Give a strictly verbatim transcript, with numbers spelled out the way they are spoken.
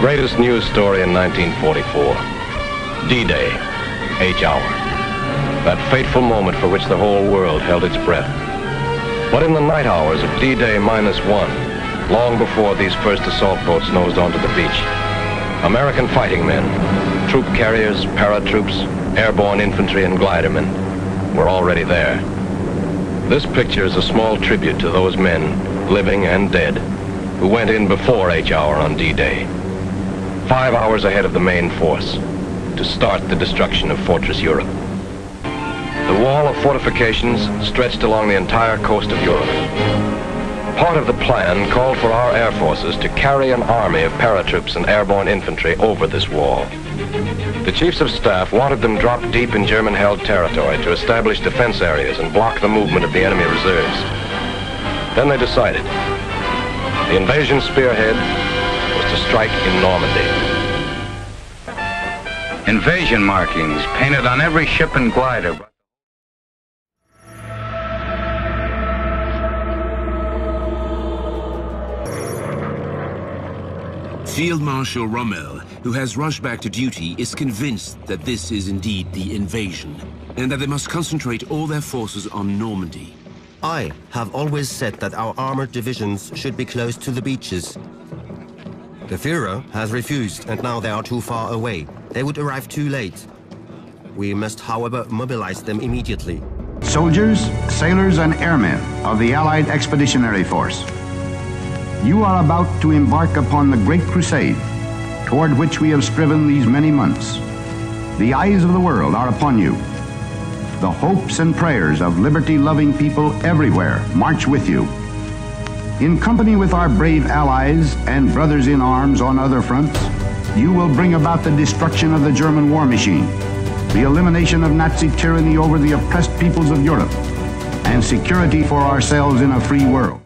greatest news story in nineteen forty-four. D-Day, H hour. That fateful moment for which the whole world held its breath. But in the night hours of D-Day minus one, long before these first assault boats nosed onto the beach, American fighting men, troop carriers, paratroops, airborne infantry, and glidermen were already there. This picture is a small tribute to those men, living and dead, who went in before H hour on D-Day, five hours ahead of the main force, to start the destruction of Fortress Europe. The wall of fortifications stretched along the entire coast of Europe. Part of the plan called for our air forces to carry an army of paratroops and airborne infantry over this wall. The chiefs of staff wanted them dropped deep in German-held territory to establish defense areas and block the movement of the enemy reserves. Then they decided the invasion spearhead was to strike in Normandy. Invasion markings painted on every ship and glider. Field Marshal Rommel, who has rushed back to duty, is convinced that this is indeed the invasion, and that they must concentrate all their forces on Normandy. I have always said that our armored divisions should be close to the beaches. The Führer has refused, and now they are too far away. They would arrive too late. We must, however, mobilize them immediately. Soldiers, sailors, and airmen of the Allied Expeditionary Force, you are about to embark upon the great crusade toward which we have striven these many months. The eyes of the world are upon you. The hopes and prayers of liberty-loving people everywhere march with you. In company with our brave allies and brothers in arms on other fronts, you will bring about the destruction of the German war machine, the elimination of Nazi tyranny over the oppressed peoples of Europe, and security for ourselves in a free world.